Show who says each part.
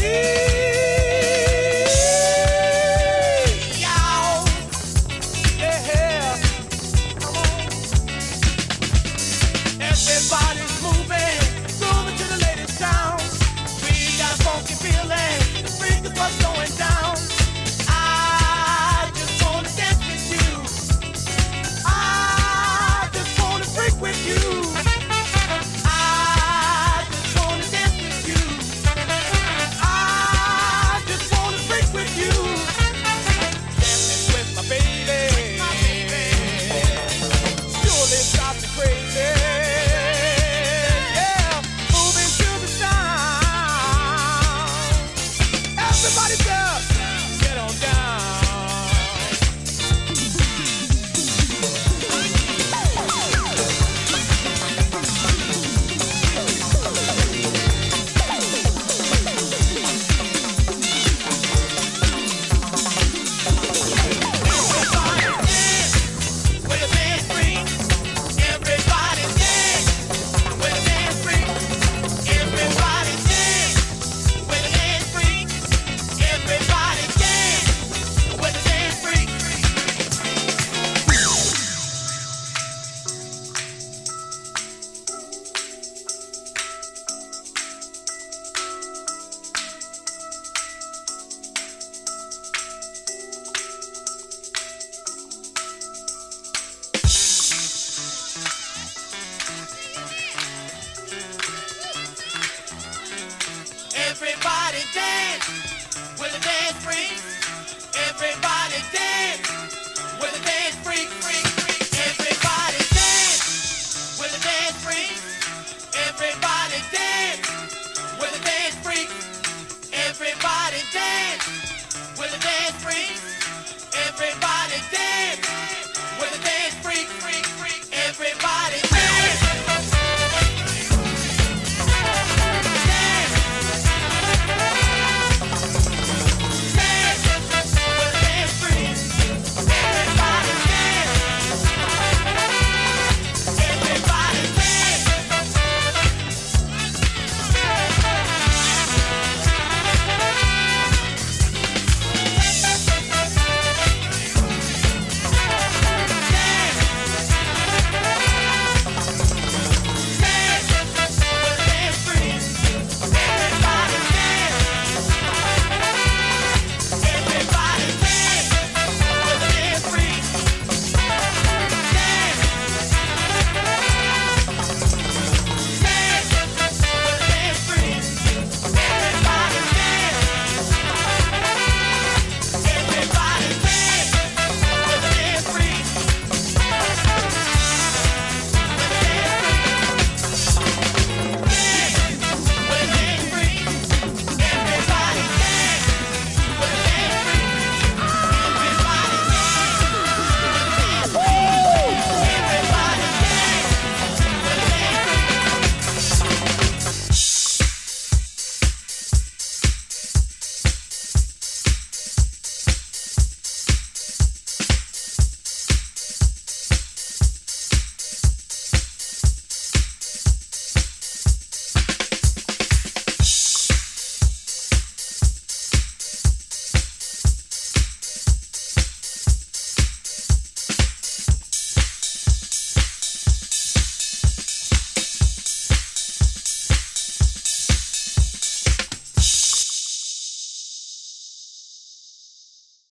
Speaker 1: Everybody's moving to the latest sound. We got funky feeling, the freak is what's going down. I just wanna dance with you. I just wanna freak with you. I just wanna dance with you. I just wanna freak with you. Dancing with my baby. Surely drives me crazy. Everybody just get on down. Everybody dance with a dance freak. Everybody dance with a dance freak, freak, freak. Everybody dance with a dance freak. Everybody dance with a dance freak. Everybody dance with a dance freak.